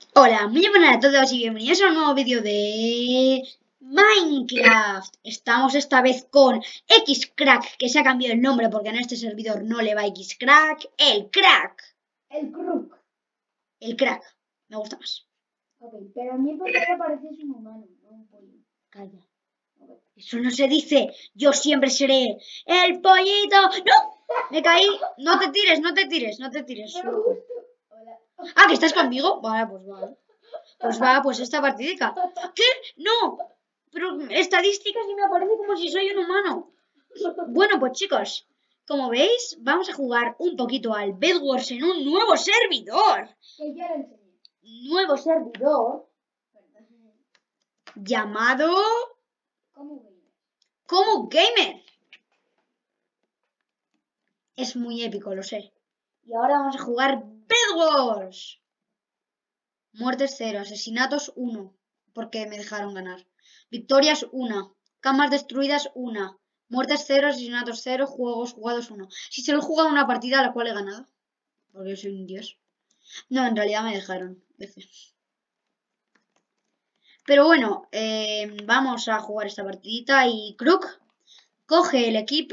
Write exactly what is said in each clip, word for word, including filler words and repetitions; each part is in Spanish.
Hola, muy buenas a todos y bienvenidos a un nuevo vídeo de Minecraft. Estamos esta vez con Xcrack, que se ha cambiado el nombre porque en este servidor no le va Xcrack. El crack. El crook. El crack. Me gusta más. Ok, pero a mí porque me pareces un humano, no un pollo. Calla. Eso no se dice. Yo siempre seré el pollito. ¡No! Me caí. No te tires, no te tires, no te tires. Hola. Ah, ¿que estás conmigo? Vale, pues vale. Pues va, pues esta partidica. ¿Qué? No. Pero estadísticas y me aparece como si soy un humano. Bueno, pues chicos, como veis, vamos a jugar un poquito al Bed Wars en un nuevo servidor. Que ya lo enseñé. Nuevo servidor llamado ¿Cómo gamer? Como Gamer. Es muy épico, lo sé. Y ahora vamos a jugar Bed Wars. Muertes cero, asesinatos uno, porque me dejaron ganar. Victorias una, camas destruidas una, muertes cero, asesinatos cero, juegos jugados uno. Si se lo he jugado una partida a la cual he ganado, porque yo soy un dios. No, en realidad me dejaron. F. Pero bueno, eh, vamos a jugar esta partidita y Crook coge el equipo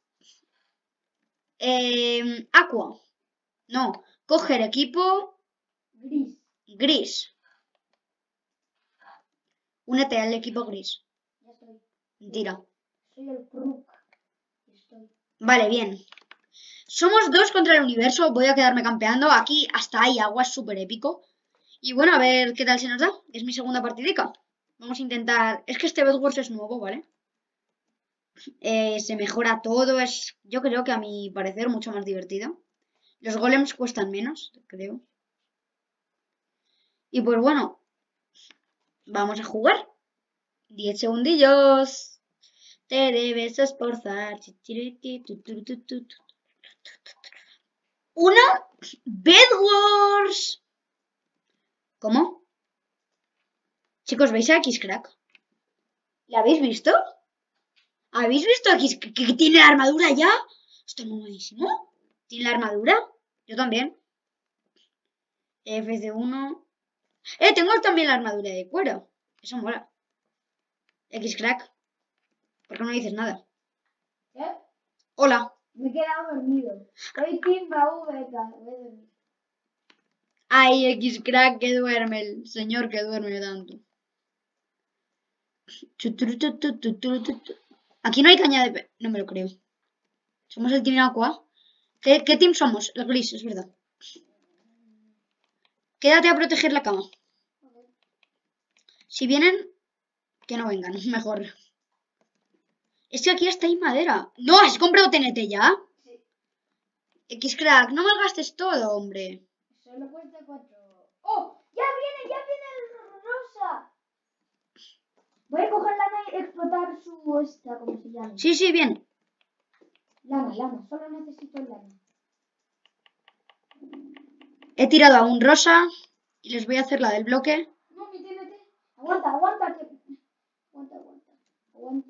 eh, Aqua. No, coge el equipo Gris. Gris. Únete al equipo gris. Ya estoy. Mentira. Soy el crook. Estoy. Vale, bien. Somos dos contra el universo. Voy a quedarme campeando. Aquí hasta hay agua, es súper épico. Y bueno, a ver qué tal se nos da. Es mi segunda partidica. Vamos a intentar... Es que este Bed Wars es nuevo, ¿vale? Eh, se mejora todo. Es, yo creo que a mi parecer, mucho más divertido. Los golems cuestan menos, creo. Y pues bueno, vamos a jugar. Diez segundillos. Te debes esforzar. Uno, Bed Wars. ¿Cómo? Chicos, ¿veis a Xcrack? ¿La habéis visto? ¿Habéis visto a X que, que tiene la armadura ya? Está muy buenísimo. ¿Tiene la armadura? Yo también. F C uno. Eh, tengo también la armadura de cuero. Eso mola. Xcrack. ¿Por qué no dices nada? ¿Qué? Hola. Me he quedado dormido. Soy Team Raúl Beta. Voy a dormir. Ay, Xcrack que duerme. El señor que duerme tanto. Aquí no hay caña de... pe- No me lo creo. ¿Somos el Team Aqua? ¿Qué, qué team somos? El gris, es verdad. Quédate a proteger la cama. Okay. Si vienen, que no vengan, mejor. Es que aquí hasta hay madera. ¡No! ¿Has comprado T N T ya? Sí. Xcrack, no malgastes todo, hombre. Solo cuesta cuatro. ¡Oh! ¡Ya viene! ¡Ya viene el rosa! Voy a coger lana y explotar su esta, ¿cómo se llama? Sí, sí, bien. Lana, lana. Solo necesito lana. He tirado a un rosa y les voy a hacer la del bloque. No, mi T N T. Aguanta, aguanta. Que... Aguanta, aguanta. Aguanta.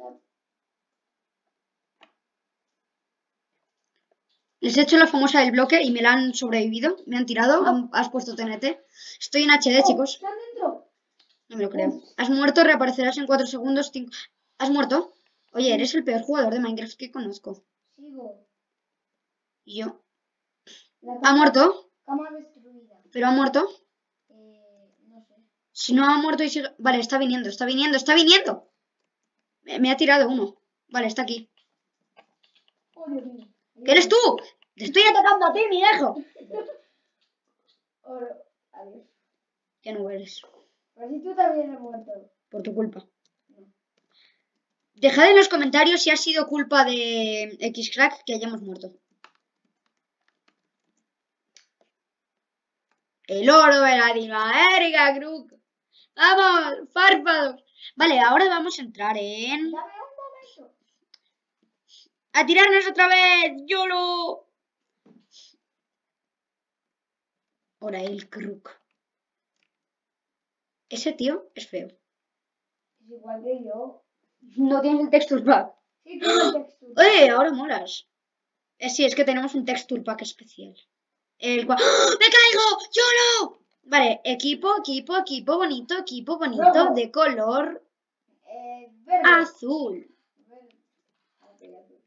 Les he hecho la famosa del bloque y me la han sobrevivido. Me han tirado, han, has puesto T N T. Estoy en H D, Oh, chicos. ¿están dentro? No me lo creo. Has muerto, reaparecerás en cuatro segundos. Cinco... ¿Has muerto? Oye, eres el peor jugador de Minecraft que conozco. Sigo. ¿Y yo? La ¿Ha cama, muerto? cama destruida. ¿Pero ha muerto? Eh, no sé. Si no ha muerto y sigue... Vale, está viniendo, está viniendo, está viniendo. Me, me ha tirado uno. Vale, está aquí. Oh, Dios mío. ¿Qué eres tú? Te estoy atacando a ti, mi hijo. Oro. Adiós. Que no eres. Pero si tú también has muerto. Por tu culpa. No. Dejad en los comentarios si ha sido culpa de Xcrack que hayamos muerto. El oro de Latinoamérica, Crook. Vamos, párpados. Vale, ahora vamos a entrar en... Dame un momento. ¡A tirarnos otra vez! ¡Yolo! Ahora el Crook. Ese tío es feo. Es igual que yo. No tienes el texture pack. Sí, tengo el textura. ¡Eh! Ahora molas. Eh, sí, es que tenemos un texture pack especial. El cual... ¡Oh! ¡Me caigo! ¡Yolo! Vale, equipo, equipo, equipo bonito, equipo bonito Rojo. de color Eh, verde. azul. Verde. Ok, azul.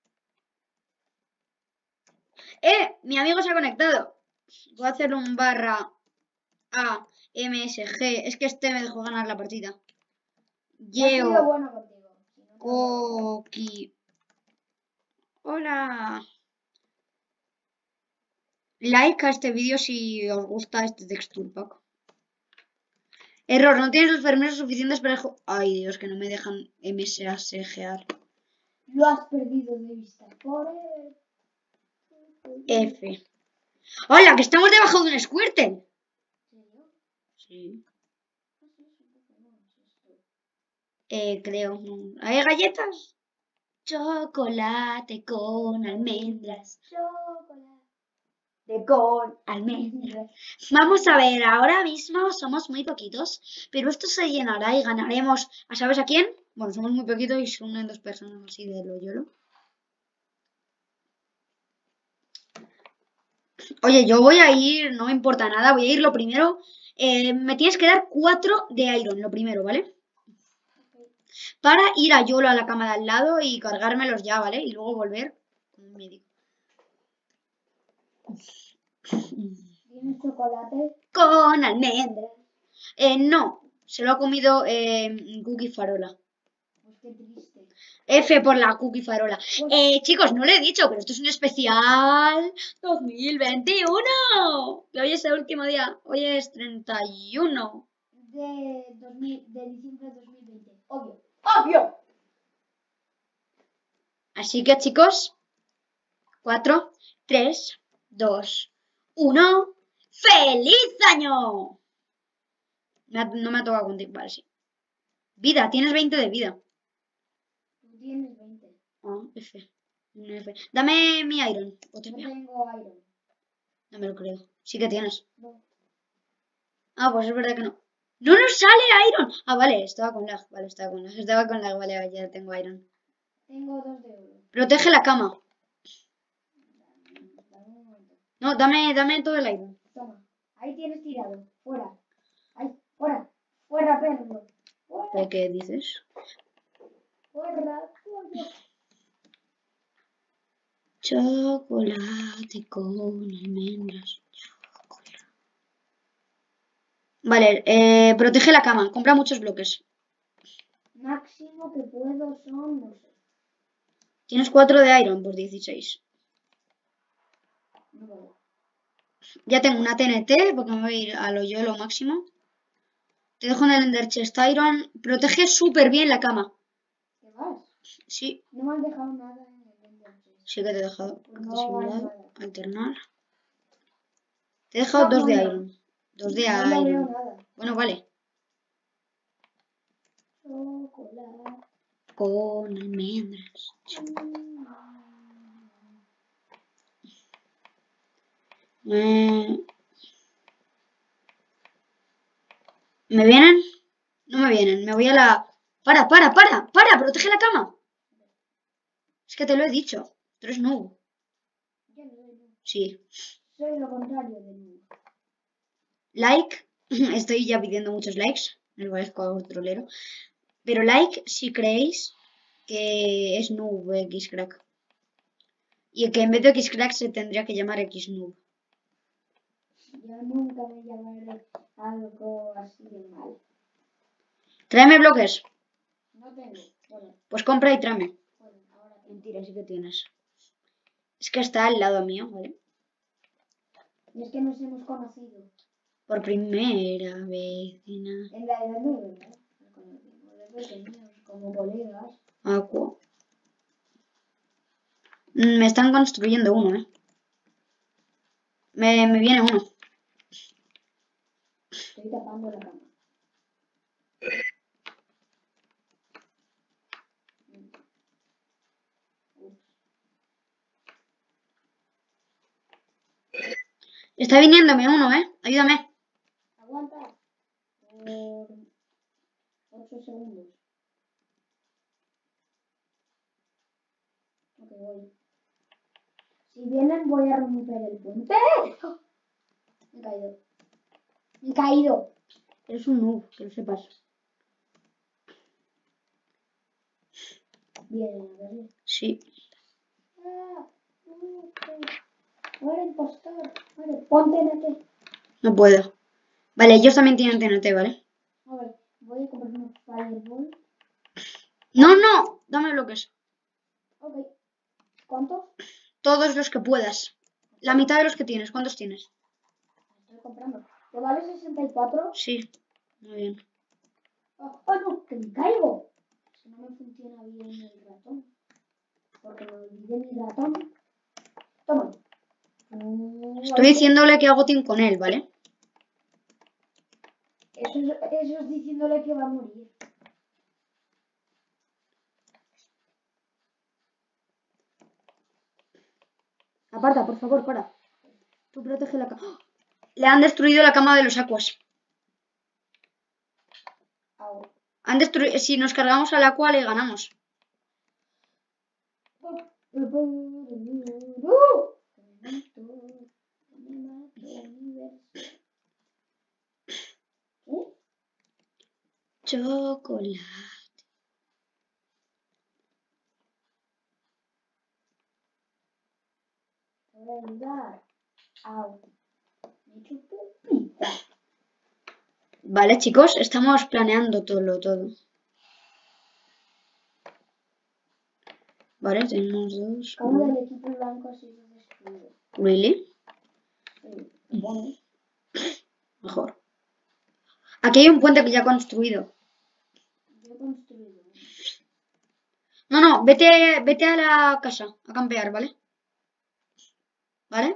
¡Eh! Mi amigo se ha conectado. Voy a hacer un barra A, M, S, G. Es que este me dejó ganar la partida. Yo he sido Yeo, bueno contigo. Si no te habría ganado. Coqui. Hola. Like a este vídeo si os gusta este texture pack. Error, no tienes los permisos suficientes para el juego. Ay, Dios, que no me dejan MSASGear. Lo has perdido de vista. Por el... F. ¡Hola! Que estamos debajo de un Squirtle. ¿En serio? Sí. Ah, sí, es un Pokémon, es esto. Eh, creo. ¿Hay galletas? Chocolate con almendras. Chocolate. De con almendras. Vamos a ver, ahora mismo somos muy poquitos, pero esto se llenará y ganaremos. ¿A sabes a quién? Bueno, somos muy poquitos y son dos personas así de lo yolo. Oye, yo voy a ir, no me importa nada, voy a ir lo primero. Eh, me tienes que dar cuatro de Iron, lo primero, ¿vale? Para ir a Yolo a la cama de al lado y cargármelos ya, ¿vale? Y luego volver con un médico. ¿Tienes chocolate? Con almendras. Eh, no, se lo ha comido eh, Cookie Farola. Pues qué triste. F por la Cookie Farola. Pues- Eh, chicos, no lo he dicho, pero esto es un especial dos mil veintiuno. Que hoy es el último día. Hoy es treinta y uno. De, dos mil, de diciembre de dos mil veinte. Obvio. ¡Obvio! Así que, chicos, cuatro, tres, dos, uno. ¡Feliz año! Me ha- no me ha tocado contigo. Vale, sí. Vida, tienes veinte de vida. Tú tienes veinte. Ah, F. Un F. Dame mi Iron. O te No veo. tengo Iron. No me lo creo. Sí que tienes. No. Ah, pues es verdad que no. ¡No nos sale Iron! Ah, vale, estaba con lag. Vale, estaba con lag. Estaba con lag. Vale, vale, ya tengo Iron. Tengo dos de oro. Protege la cama. Dame un momento. No, dame, dame todo el Iron. Toma. Ahí tienes tirado. Fuera. Ahí. Fuera. Fuera, perro. Fuera. ¿De qué dices? Fuera. Fuera. Chocolate con almendras. Chocolate. Vale, eh, protege la cama. Compra muchos bloques. Máximo que puedo son, no sé. Tienes cuatro de Iron, pues dieciséis. No puedo. Ya tengo una T N T, porque me voy a ir a lo yo lo máximo. Te dejo en el Ender Chest Iron. Protege súper bien la cama. ¿Qué vas? Sí, No me has dejado nada en el Ender Chest. sí que te he dejado. Pues no Accesibilidad, hagas nada. alternar. Te he dejado No, dos no, de no. Iron. Dos de No lo veo Iron. nada. Bueno, vale. Chocolate. Con almendras. Eh, ¿Me vienen? No me vienen. Me voy a la... ¡Para, para, para! ¡Para! ¡Protege la cama! Es que te lo he dicho. Tú eres noob. Yo no soy noob. Sí. Soy lo contrario de noob. Like. Estoy ya pidiendo muchos likes. Me parezco a otro trolero. Pero like si creéis que es noob Xcrack. Y que en vez de Xcrack se tendría que llamar Xnoob. Yo nunca me llamaré algo así de mal. Tráeme bloques. No tengo. Bueno, Pues compra y tráeme. bueno, ahora tengo. Mentira, sí que tienes. Es que está al lado mío, ¿vale? Y es que nos hemos conocido. Por primera vez. En En la edad de verdad. Nos conocimos de pequeños, como colegas. Aqua. Me están construyendo uno, ¿eh? Me, me viene uno. Estoy tapando la cama. Está viniéndome uno, ¿eh? Ayúdame. Aguanta. Por ocho segundos. Ok, voy. Si vienen voy a romper el puente. Me he caído. Me he caído. Eres un noob, que lo sepas. Bien, a ver. Sí. Ah, no, muere impostor. Muere. Ponte en T. No puedo. Vale, ellos también tienen T N T, ¿vale? A ver, voy a comprar un fireball. No, no. Dame bloques. Ok. ¿Cuántos? Todos los que puedas. La mitad de los que tienes. ¿Cuántos tienes? Estoy comprando. ¿Te vale sesenta y cuatro? Sí. Muy bien. ¡Oh, oh, no! ¡Que me caigo! Es que no me funciona bien el ratón. Porque me olvidé mi ratón. Toma. Uh, Estoy ahí- diciéndole que hago team con él, ¿vale? Eso es, eso es diciéndole que va a morir. Aparta, por favor, para. Tú protege la cama. Le han destruido la cama de los Aquas. Au. Han destruido. Si nos cargamos al Aqua, le ganamos. Chocolate. Te voy a ayudar. Au. Me chupo pizza. Vale, chicos, estamos planeando todo, todo. Vale, tenemos dos. Como del equipo blanco ha sido destruido. ¿Really? Sí, supongo. Mejor. Aquí hay un puente que ya he construido. Yo he construido uno. No, no, vete, vete a la casa a campear, ¿vale? ¿Vale?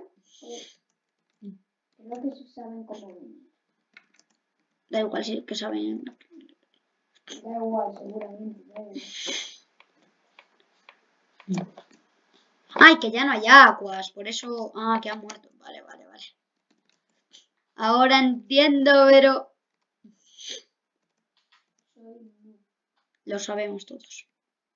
Creo que se saben cómo venir. Da igual, sí, que saben. Da igual, seguramente. Da igual. Ay, que ya no hay aguas, por eso... Ah, que ha muerto. Vale, vale, vale. Ahora entiendo, pero... Soy... Lo sabemos todos.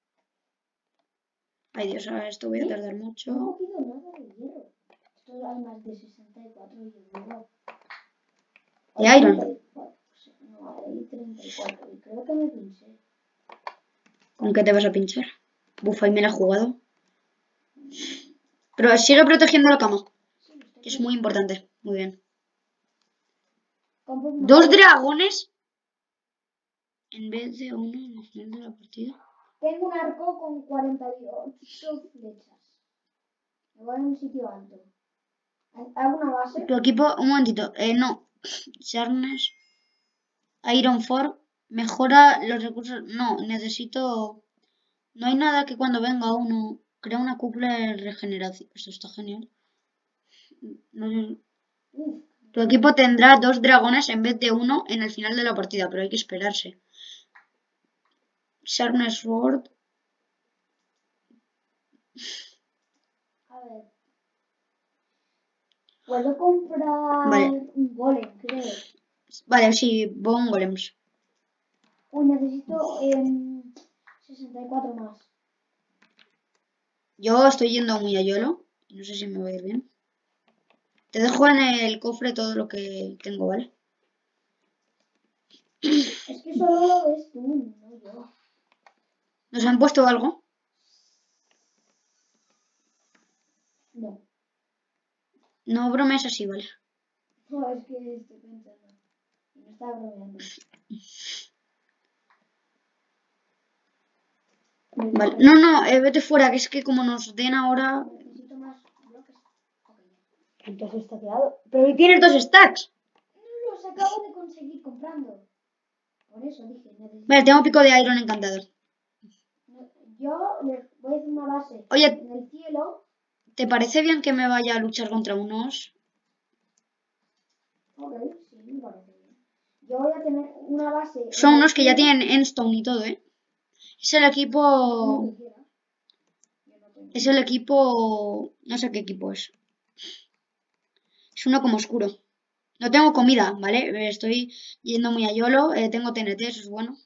Ay, Dios, ahora esto voy a tardar mucho. No he cogido nada de hierro. Esto hay más de sesenta y cuatro y luego... ¿De iron? No, hay treinta y cuatro y creo que me pinché. ¿Con qué te vas a pinchar? Bufa, y me la he jugado. Pero sigue protegiendo la cama. Sí, está Que es muy importante. Muy bien. Compro una- ¿Dos dragones? En vez de uno en el final de la partida. Tengo un arco con cuarenta y ocho flechas. Me voy a un sitio alto. ¿Hago una base? Tu equipo... Un momentito. Eh, no. Sharpness. Iron four. Mejora los recursos... No, necesito... No hay nada que cuando venga uno... Crea una cúpula de regeneración. Esto está genial. No sé. Uf, Tu equipo tendrá dos dragones en vez de uno en el final de la partida, pero hay que esperarse. Sharpness Sword. a ver. Puedo comprar Vale. un golem, creo. Vale, sí, Bone Golems. Uy, necesito em, sesenta y cuatro más. Yo estoy yendo muy a YOLO. No sé si me va a ir bien. Te dejo en el cofre todo lo que tengo, ¿vale? Es que solo lo ves tú, no yo. ¿Nos han puesto algo? No. No bromes así, ¿vale? No, es que estoy pensando. Y no estaba bromeando. Vale. No, no, eh, vete fuera, que es que como nos den ahora... Necesito más bloques. Ok, ya. Entonces está quedado. Pero tienes dos stacks. No los acabo de conseguir comprando. Por eso dije, necesito... Vale, tengo pico de iron encantador. No, yo les voy a hacer una base Oye, en el cielo. ¿te parece bien que me vaya a luchar contra unos? Ok, sí, me parece bien. Yo voy a tener una base... en Son el unos que ya cielo. tienen endstone y todo, ¿eh? Es el Como equipo... tú quieras. Yo no tengo. Es el equipo... No sé qué equipo es. Es uno como oscuro. No tengo comida, ¿vale? Estoy yendo muy a YOLO. Eh, tengo T N T, eso es bueno.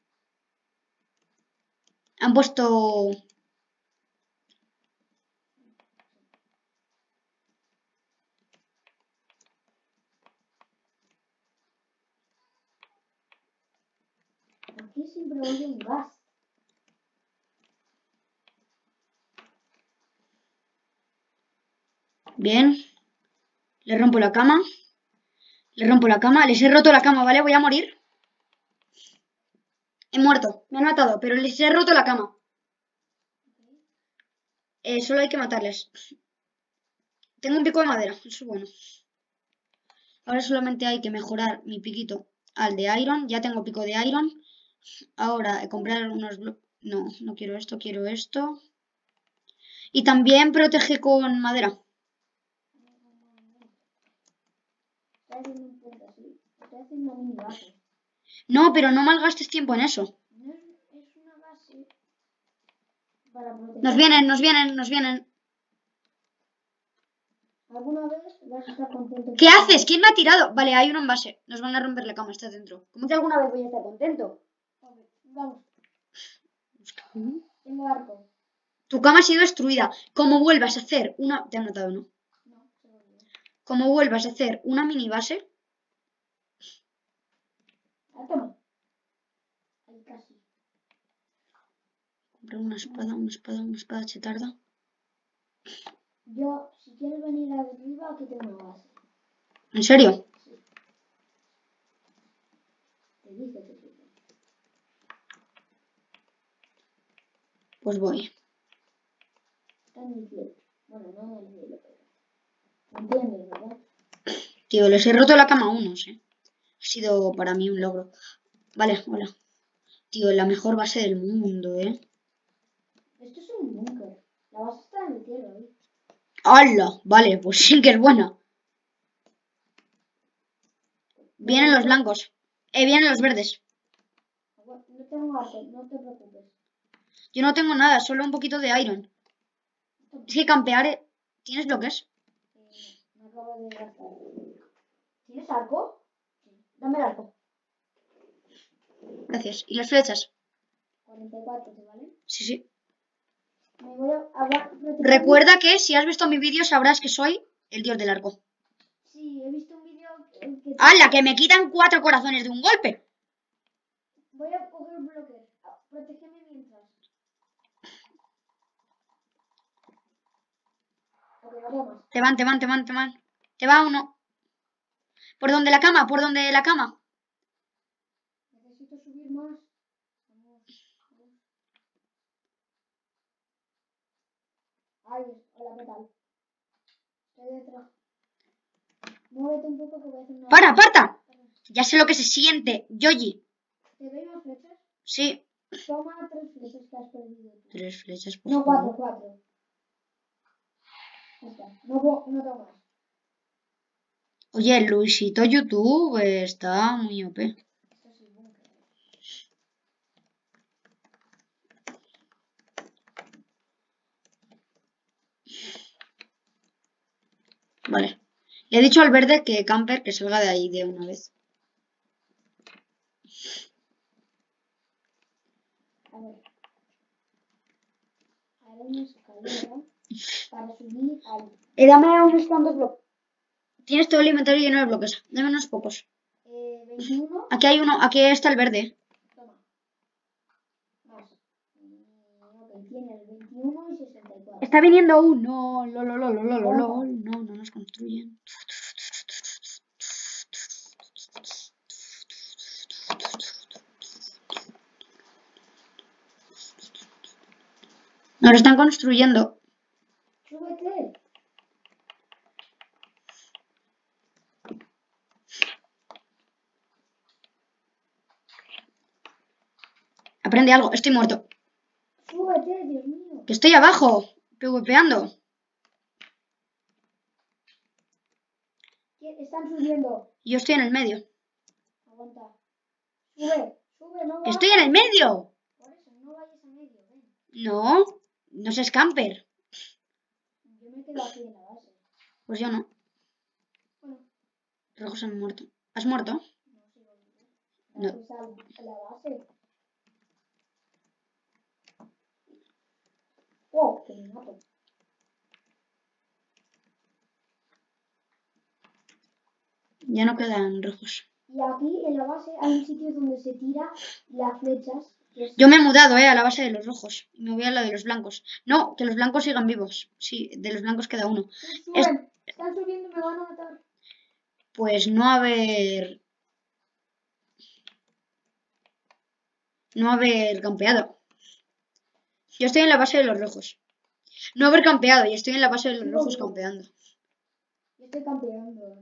Han puesto... mí siempre oye un gas. Bien. Le rompo la cama. Le rompo la cama. Les he roto la cama, ¿vale? Voy a morir. He muerto. Me han matado, pero les he roto la cama. Eh, solo hay que matarles. Tengo un pico de madera. Eso es bueno. Ahora solamente hay que mejorar mi piquito al de Iron. Ya tengo pico de Iron. Ahora eh, comprar unos bloques. No, no quiero esto, quiero esto. Y también protege con madera. Estoy haciendo un punto así. Estoy haciendo una mini base. No, pero no malgastes tiempo en eso. No es, es una base para proteger. Nos vienen, nos vienen, nos vienen. ¿Alguna vez vas a estar contento? ¿Qué haces? ¿Quién me ha tirado? Vale, hay uno en base. Nos van a romper la cama, está dentro. ¿Cómo que alguna vez voy a estar contento? Vamos. Tengo arco. Tu cama ha sido destruida. Como vuelvas a hacer una... Te han matado, ¿no? No, se lo olvidó. Como vuelvas a hacer una mini base... Ah, toma. Ahí casi. Comprar una espada, una espada, una espada chetarda. Yo, si quieres venir arriba, aquí tengo una base. ¿En serio? Sí. Te dice que sí. Pues voy. Está en el cielo. Bueno, no en el cielo, pero... ¿Me entiendes, verdad? Tío, les he roto la cama a unos, ¿eh? Ha sido para mí un logro. Vale, hola. Tío, la mejor base del mundo, ¿eh? Esto es un búnker. La base está en el cielo, ¿eh? ¡Hala! Vale, pues sí que es buena. Vienen los blancos. Eh, vienen los verdes. No tengo arte, no te preocupes. Yo no tengo nada, solo un poquito de iron. Es que campear... ¿Tienes bloques? Eh, no, me acabo de gastar. ¿Tienes arco? Sí. Dame el arco. Gracias. ¿Y las flechas? cuarenta y cuatro, ¿te vale? Sí, sí. Me voy a... a Recuerda que si has visto mi vídeo sabrás que soy el dios del arco. Sí, he visto un vídeo que... ¡Hala! Que me quitan cuatro corazones de un golpe. Voy a coger bloques. Protégeme mientras. Ok, vamos. Te van, te van, te van, te van. Te va uno. ¿Por donde la cama? ¿Por donde la cama? Necesito subir más. Vamos. Ay, hola, ¿qué tal? Estoy detrás. Muévete un poco que voy a hacer una... ¡Para, aparta! Ya sé lo que se siente, Yoyi. ¿Te doy más flechas? Sí. Toma tres flechas que has perdido. Tres flechas, por No, favor. cuatro, cuatro. Ya está. No, puedo- no tengo más. Oye, el Luisito YouTube está muy O P. Esto es el búnker. Vale. Le he dicho al verde que camper que salga de ahí de una vez. A ver. Haré una escalera para subir al... Eh, dame unos cuantos bloques. Tienes todo el inventario lleno de bloques. Dame unos pocos. Eh, veintiuno. Aquí hay uno, aquí está el verde. Toma. Más. Mm, ok, tienes veintiuno y sesenta y cuatro. Está viniendo uno. Lol, lol, lol, lol, lol, lol. No, no nos construyen. Nos están construyendo. Súbete. Aprende algo. Estoy muerto. Súbete, Dios mío. Que estoy abajo. PvPeando. Están subiendo. Yo estoy en el medio. Aguanta. Sube, sube, no Que bajes. estoy en el medio. Por eso, no vayas a medio, ven. No. No seas camper. Yo me quedo aquí en la base. Pues yo no. Bueno. Rojos han muerto. ¿Has muerto? No, sigo vivo. No. Gracias a la base. Oh, que me mato. Ya no quedan rojos. Y aquí en la base hay un sitio donde se tira las flechas. Que es... Yo me he mudado, eh, a la base de los rojos. Y me voy a la de los blancos. No, que los blancos sigan vivos. Sí, de los blancos queda uno. Suben, es... están subiendo, me van a matar. Pues no haber... No haber campeado. Yo estoy en la base de los rojos. No haber campeado y estoy en la base de los Sí, rojos obvio. campeando. Yo estoy campeando.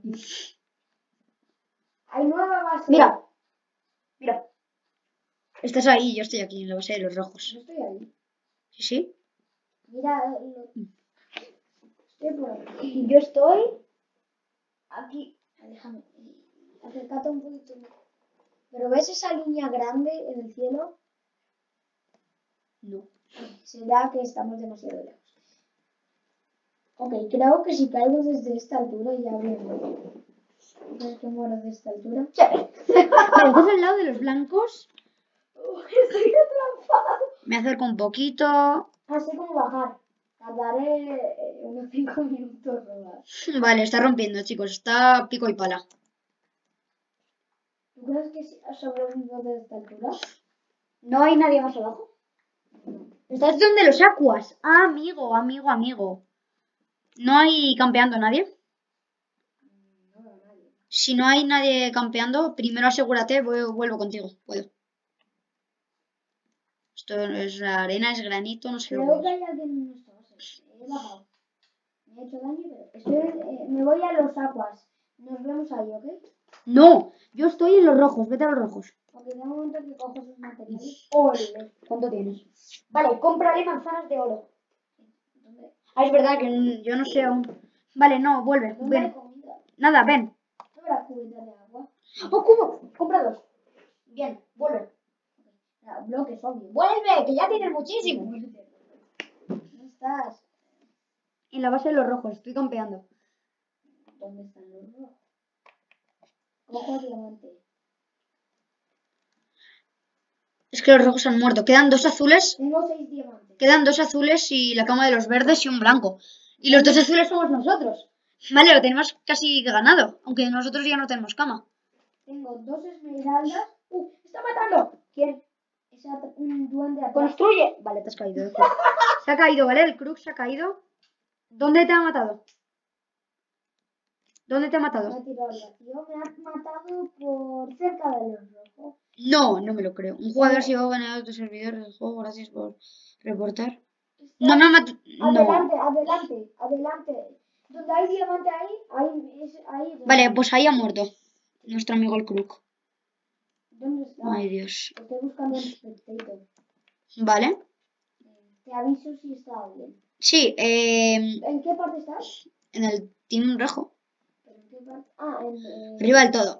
Hay nueva base. Mira. Mira. Estás ahí, yo estoy aquí en la base de los rojos. No estoy ahí. ¿Sí, sí? Mira, lo... estoy por aquí. Yo estoy aquí. Déjame. Acércate un poquito. ¿Pero ves esa línea grande en el cielo? No. Será que estamos demasiado lejos. Ok, creo que si caigo desde esta altura ya bien. ¿Crees que muero de esta altura? ¿Estás al lado de los blancos? Uh, estoy atrapado. Me acerco un poquito. Así como bajar. Tardaré eh, unos cinco minutos más. Vale, está rompiendo, chicos. Está pico y pala. ¿Tú crees que si sobrevivo de esta altura? ¿No hay nadie más abajo? ¿Estás donde los acuas? Ah, amigo, amigo, amigo. ¿No hay campeando nadie? No veo a nadie. Si no hay nadie campeando, primero asegúrate, voy- vuelvo contigo. Puedo. Esto es la arena, es granito, no sé lo Creo que que es. hay alguien en nuestra base. He bajado. Me he hecho daño, pero estoy, eh, me voy a los aguas. Nos vemos ahí, ¿ok? No, yo estoy en los rojos, vete a los rojos. Ok, da un momento que cojo sus materiales. ¡Ole! ¿Cuánto tienes? Vale, cómprale manzanas de oro. ¿Dónde, Ah, es verdad que mm, yo no sé aún. Vale, no, vuelve, ¿dónde hay ven. comida? Nada, ven. ¿No habrá cubeta de agua? ¡Oh, cubo! Compra dos. Bien, vuelve. Ah, bloques, obvio. ¡Vuelve! Que ya tienes muchísimo. ¿Dónde estás? En la base de los rojos, estoy campeando. ¿Dónde están los rojos? Cojo diamante. Es que los rojos han muerto. Quedan dos azules. Tengo seis diamantes. Quedan dos azules y la cama de los verdes y un blanco. Y los dos azules somos nosotros. Vale, lo tenemos casi ganado. Aunque nosotros ya no tenemos cama. Tengo dos esmeraldas. ¡Uh! ¡Está matando! ¿Quién? Es un duende atrás. ¡Construye! Vale, te has caído. Se ha caído, ¿vale? El Crux se ha caído. ¿Dónde te ha matado? ¿Dónde te ha Me matado? ha tirado al vacío. Me ha matado por cerca de los rojos. No, no me lo creo. Un jugador se va a ganar tu servidor del juego. Gracias por reportar. No me ha matado. No. Adelante, adelante, adelante. Donde hay diamante ahí, ahí es ahí. Donde... Vale, pues ahí ha muerto nuestro amigo el Crook. ¿Dónde está? Ay, Dios. Estoy buscando el spectator. Vale. Te aviso si está alguien. Sí, eh, ¿En qué parte estás? en el Team Rojo. ¿En qué parte? Ah, en... Eh, Arriba del todo.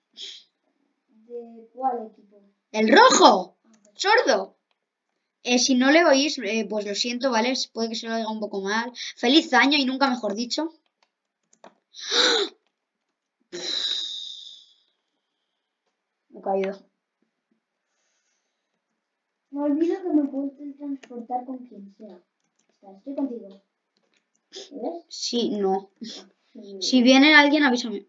¿De cuál equipo? ¡El rojo! ¡Sordo! Eh, si no le oís, eh, pues lo siento, ¿vale? Puede que se lo oiga un poco mal. ¡Feliz año! Y nunca mejor dicho. Me he caído. Me olvido que me puedo transportar con quien sea. Está, estoy contigo. ¿Ves? Sí, no. Sí. Si viene alguien, avísame.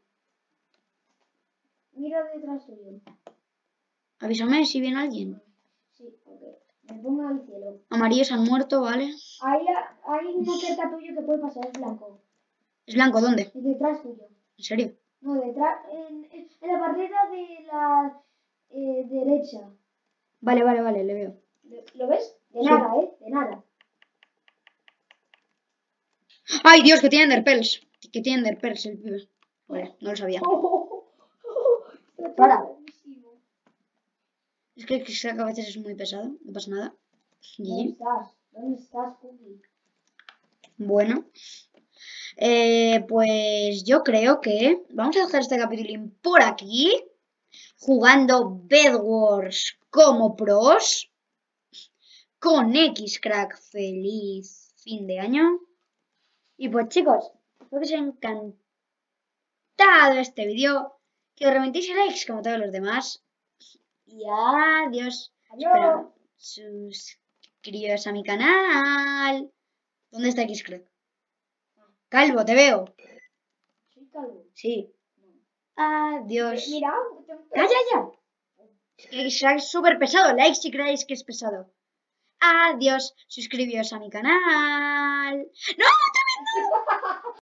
Mira detrás tuyo. Avísame si viene alguien. Sí, ok. Me pongo al cielo. Amarillos han muerto, ¿vale? Hay, hay uno cerca tuyo que puede pasar, es blanco. ¿Es blanco? ¿Dónde? Es detrás tuyo. ¿En serio? No, detrás, en, en la barrera de la eh, derecha. Vale, vale, vale, le veo. ¿Lo ves? De Sí. nada, ¿eh? De nada. ¡Ay, Dios! Que tiene enderpearls. Que tiene enderpearls el pibe. Vale, no lo sabía. Para. Es que, que a veces es muy pesado. No pasa nada. ¿Dónde Y, estás? ¿Dónde estás, Cookie? bueno. Eh, pues yo creo que vamos a dejar este capítulo por aquí. Jugando Bed Wars como pros. Con X-Crack. Feliz fin de año. Y pues chicos, espero que os haya encantado este vídeo. Que os reventéis el likes como todos los demás. Y adiós. Adiós. Espera, suscribiros a mi canal. ¿Dónde está X-Crack? Calvo, te veo. Soy calvo. Sí. No. Adiós. Mira, te ¡Calla ya! Es que Isaac es súper pesado. Like si creéis que es pesado. Adiós. Suscribíos a mi canal. ¡No! ¡Otra vez no!